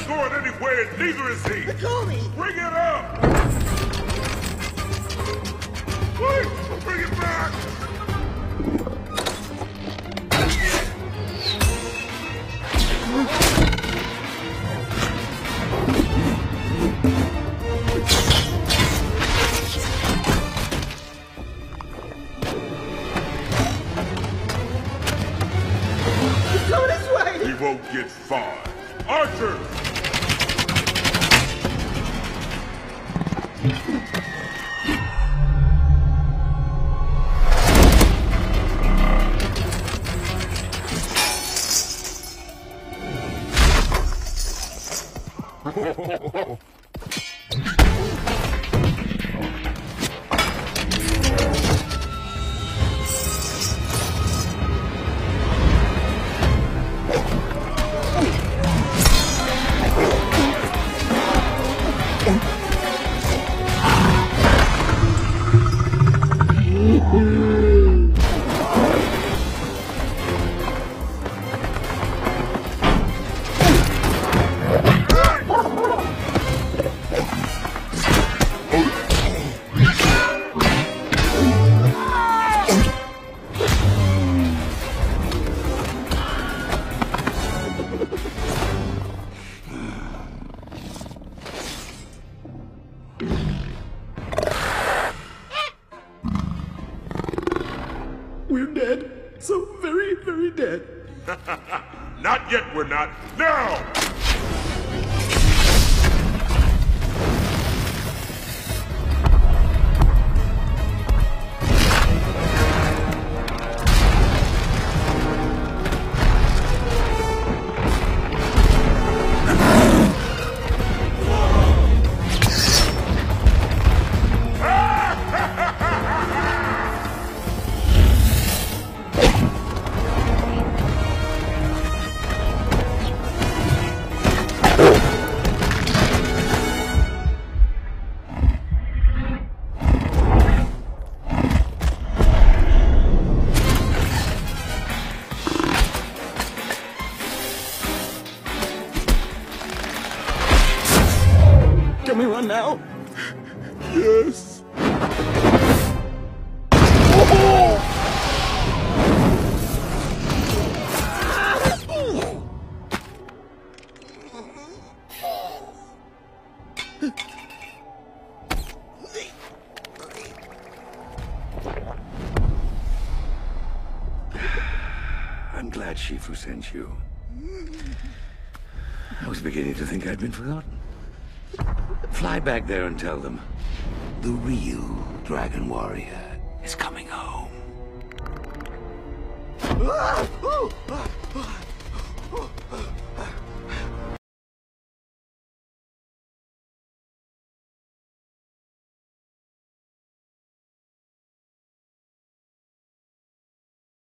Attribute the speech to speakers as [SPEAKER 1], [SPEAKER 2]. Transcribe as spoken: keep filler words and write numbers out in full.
[SPEAKER 1] going anywhere, and neither is he!
[SPEAKER 2] Call me!
[SPEAKER 1] Bring it up! Wait! Bring it back!
[SPEAKER 2] Go this way!
[SPEAKER 1] He won't get far. Archer!
[SPEAKER 3] We're dead. So very, very dead.
[SPEAKER 1] Not yet, we're not. Now!
[SPEAKER 3] Can we run now?
[SPEAKER 1] Yes.
[SPEAKER 4] I'm glad Shifu sent you. I was beginning to think I'd been forgotten. Fly back there and tell them the real Dragon Warrior is coming home.
[SPEAKER 2] Ah!